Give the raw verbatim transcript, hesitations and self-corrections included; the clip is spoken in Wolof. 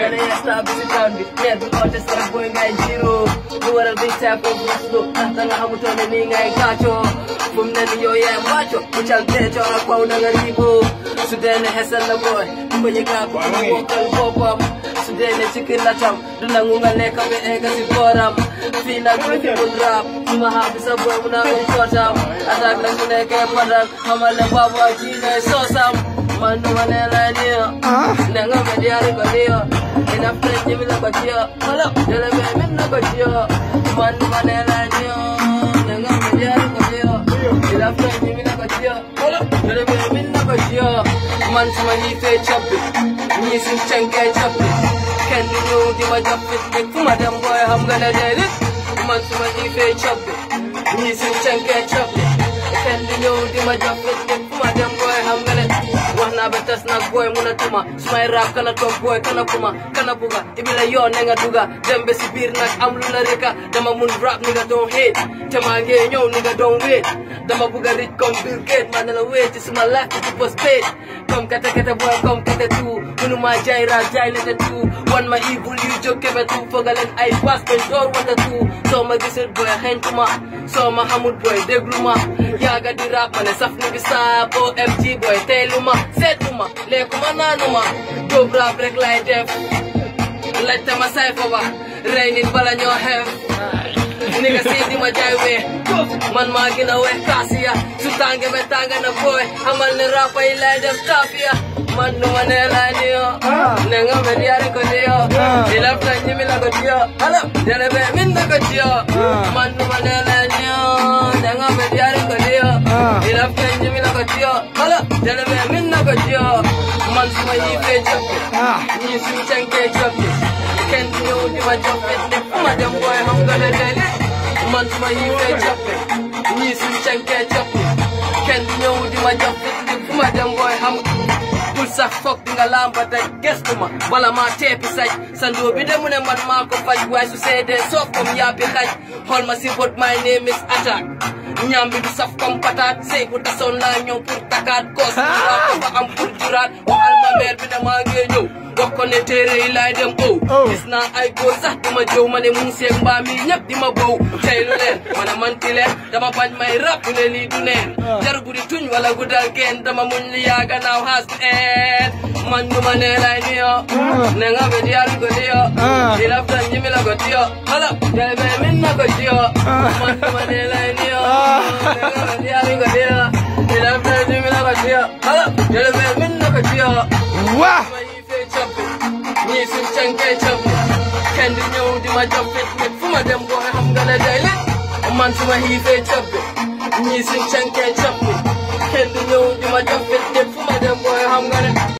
gonna establish it down with yeah, the artist are going guy zero. You are a big type of slow. Nothing Hamilton and Ning I got you. From then you yeah, watch you. Which I'll tell you a pound and a ribo. So then it has a boy. When you got vocal pop up. So then the chicken latam. The Nangunga neck of the egg as it bought up. Feel like people drop. You might have this boy when I'm short up. Attack like the neck and paddock. I'm a Baba Gina Sosam. Man, no one else here. Nanga media recordia. In a friend, you will have a dear. Hello, you'll have a minute of a dear. Man, no one else here. Nanga media recordia. In a friend, you will have a dear. Hello, you'll have a minute of a dear. Man, to my knee, choppy. Missing Chanka choppy. Can you know the major fit? Madam boy, I'm gonna get it. Man, to my knee, choppy. Missing Chanka choppy. Can you know the major fit? Madam boy, I'm gonna Wana betas na boy muna tuma Smile rap kana top boy kana kuma Kana buga Ibila yo nenga duga Dembe sibir nak amlu na reka Dama mun rap nigga don't hate Tema ge nyo nigga don't wait Dama buga rich come Bill Gates Manala wait it's my life to post paid Come kata kata boy come kata tu Munu ma jai ra jai leta tu One my evil you joke keba tu Fogalen I pass control wata tu So ma gisir boy hen tuma So ma hamud boy degluma Yaga di rap mane saf nibisa Po M G boy teluma Setuma, lekuma nanuma, dobra break like death. Let them a cipher, raining ball on your head. Nigga see the Majai Man Magina way, Cassia, Sutanga Betanga na boy, Hamal the rapper, he lied them Tafia. Man no one else here. Nanga media recordia. He left like Jimmy Lagotia. Hello, there are women Lagotia. Man no one else here. Nanga media recordia. He left like Jimmy Lagotia. Hello, there are women Lagotia. Man so many page up. You see Chanka choppy. Can't you do my job at the madam boy? I'm gonna tell it. Man so many page up. You see Chanka choppy. Can't you do my job at the madam boy? I'm Pulsa fuck dinga lamba da guess kuma wala ma tepi sai sando bi de mune man ma ko faj way su say de sof kom ya bi kaj hol ma si but my name is Attack nyam bi du saf kom patat say ko tason na ñow pour takat ko sa am pour jurat waxal ma mer bi da ma nge ñew wax ko ne tere yi lay dem oh gis na ay ko sax duma jow mané mu sek mba mi ñep di ma bow tay lu len man man ti len dama bañ may rap ne li du neen jar bu di tuñ wala gudal ken dama muñ li ya gannaaw has Man no man like yo, Nanga Bedial Godio, he left and Jimmy Lagodio. Hello, there be min Lagodio. Man no man like yo, Nanga Bedial Godio, he left and Jimmy Lagodio. Hello, there be min Lagodio. Wow! Me some Chanka choppy. Can you know the my job fit? Fuma them boy, I'm gonna die it. Man to my he choppy. Me some Chanka choppy. Can you know the my job fit? Fuma them boy, I'm gonna